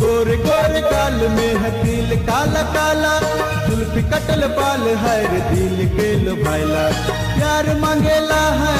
गोर गोर गाल में है तिल काला काला, जुल्फ कटल बाल है रे दिल के लुभाइला। प्यार मांगेला है